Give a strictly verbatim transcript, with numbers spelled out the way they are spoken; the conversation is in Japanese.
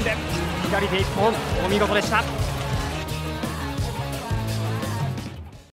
で左手一本、お見事でした。